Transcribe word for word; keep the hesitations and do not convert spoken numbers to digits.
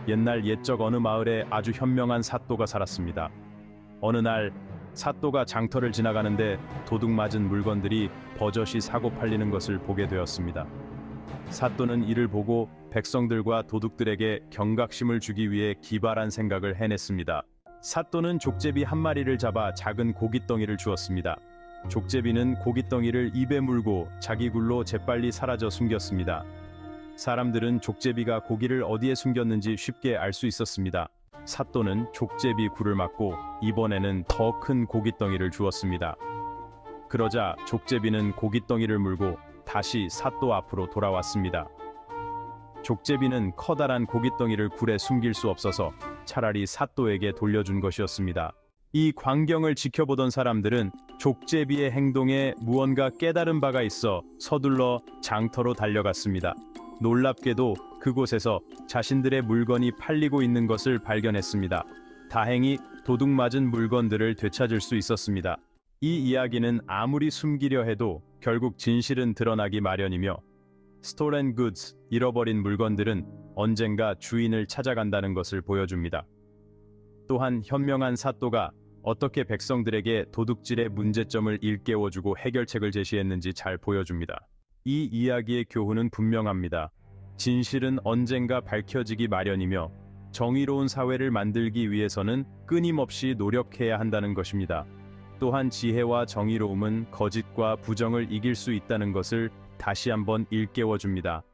옛날 옛적 어느 마을에 아주 현명한 사또가 살았습니다. 어느 날 사또가 장터를 지나가는데 도둑 맞은 물건들이 버젓이 사고 팔리는 것을 보게 되었습니다. 사또는 이를 보고 백성들과 도둑들에게 경각심을 주기 위해 기발한 생각을 해냈습니다. 사또는 족제비 한 마리를 잡아 작은 고깃덩이를 주었습니다. 족제비는 고깃덩이를 입에 물고 자기 굴로 재빨리 사라져 숨겼습니다. 사람들은 족제비가 고기를 어디에 숨겼는지 쉽게 알 수 있었습니다. 사또는 족제비 굴을 막고 이번에는 더 큰 고깃덩이를 주었습니다. 그러자 족제비는 고깃덩이를 물고 다시 사또 앞으로 돌아왔습니다. 족제비는 커다란 고깃덩이를 굴에 숨길 수 없어서 차라리 사또에게 돌려준 것이었습니다. 이 광경을 지켜보던 사람들은 족제비의 행동에 무언가 깨달은 바가 있어 서둘러 장터로 달려갔습니다. 놀랍게도 그곳에서 자신들의 물건이 팔리고 있는 것을 발견했습니다. 다행히 도둑 맞은 물건들을 되찾을 수 있었습니다. 이 이야기는 아무리 숨기려 해도 결국 진실은 드러나기 마련이며 Stolen goods, 잃어버린 물건들은 언젠가 주인을 찾아간다는 것을 보여줍니다. 또한 현명한 사또가 어떻게 백성들에게 도둑질의 문제점을 일깨워주고 해결책을 제시했는지 잘 보여줍니다. 이 이야기의 교훈은 분명합니다. 진실은 언젠가 밝혀지기 마련이며 정의로운 사회를 만들기 위해서는 끊임없이 노력해야 한다는 것입니다. 또한 지혜와 정의로움은 거짓과 부정을 이길 수 있다는 것을 다시 한번 일깨워줍니다.